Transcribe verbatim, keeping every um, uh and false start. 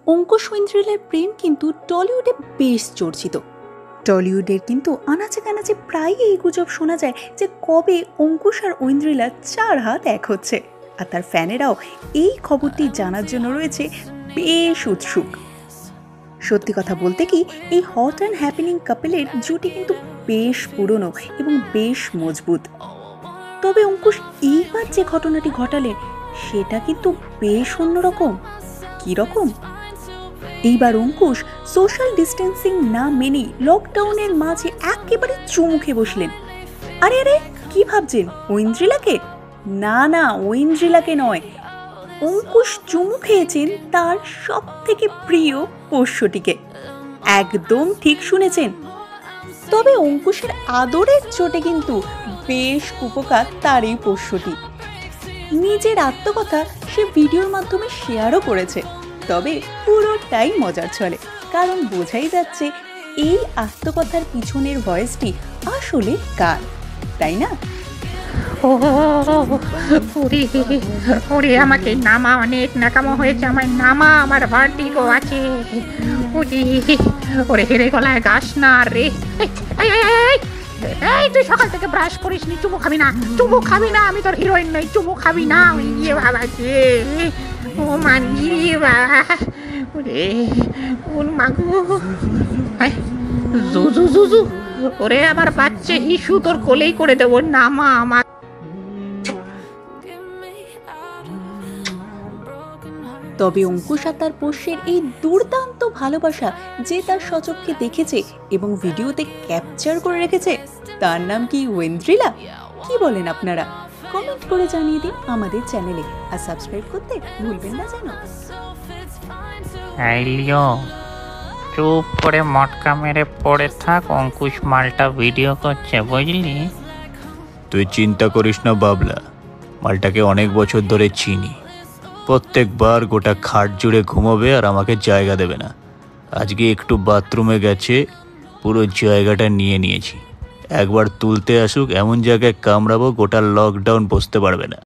অঙ্কুশ ঐন্দ্রিলার প্রেম কিন্তু টলিউডে বেশ চর্চিত। টলিউডের কিন্তু আনাচে কানাচে প্রায় এই গুজব শোনা যায় যে কবে অঙ্কুশ আর ঐন্দ্রিলা চার হাত এক হচ্ছে, আর তার ফ্যানেরাও এই খবরটি জানার জন্য রয়েছে বেশ উৎসুক। সত্যি কথা বলতে কি, এই হট অ্যান্ড হ্যাপেনিং কাপেলের জুটি কিন্তু বেশ পুরনো এবং বেশ মজবুত। তবে অঙ্কুশ এইবার যে ঘটনাটি ঘটালেন সেটা কিন্তু বেশ অন্যরকম। কীরকম? এইবার অঙ্কুশ সোশ্যাল ডিস্টেন্সিং না মেনেই লকডাউনের মাঝে একেবারে চুমুখে বসলেন। আরে আরে কি ভাবছেন, ঐন্দ্রিলাকে? না না, ঐন্দ্রিলাকে নয়, অঙ্কুশ চুমু খেয়েছেন তার সব থেকে প্রিয় পোষ্যটিকে। একদম ঠিক শুনেছেন। তবে অঙ্কুশের আদরের চোটে কিন্তু বেশ উপকার তার এই পোষ্যটি। নিজের আত্মকথা সে ভিডিওর মাধ্যমে শেয়ারও করেছে। তবে পুরোটাই মজার ছলে, কারণ বোঝাই যাচ্ছে এই আত্মকথার পিছনের ভয়েসটি আসলে কার, তাই না? ওরে আমাকে নামা, অনেক নাকামো হয়েছে, আমার নামা, আমার ভার্টিগো আছে। ওরে হেরে গলায় গাছ না রে। এই তুই সকাল থেকে ব্রাশ করিস নি, চুমু খাবি না, চুমু খাবি না, আমি তোর হিরোইন নই, চুমু খাবি না। ওই গিয়ে বাবাকে ও মানি বাবা, ওরে ওর মাগু, জুজু জুজু, ওরে আমার বাচ্চা হিসু তোর কোলেই করে দেবো, নামা আমার। তবে অঙ্কুশ আর তার পোষ্যের এই দুর্দান্ত ভালোবাসা যে তার স্বচক্ষে দেখেছে এবং ভিডিওতে ক্যাপচার করে রেখেছে, তার নাম কি ঐন্দ্রিলা? কি বলেন আপনারা? কমেন্ট করে জানিয়ে দিন আমাদের চ্যানেলে, আর সাবস্ক্রাইব করতে ভুলবেন না যেন। আইলিও চুপ করে মটকা মেরে পড়ে থাক, অঙ্কুশ মালটা ভিডিও করছে, বুঝলি? তুই চিন্তা করিস না বাবলা, মালটাকে অনেক বছর ধরে চিনি। প্রত্যেকবার গোটা খাট জুড়ে ঘুমোবে আর আমাকে জায়গা দেবে না। আজকে একটু বাথরুমে গেছে, পুরো জায়গাটা নিয়ে নিয়েছি। একবার তুলতে আসুক, এমন জায়গায় কামড়াবো গোটা লকডাউন বসতে পারবে না।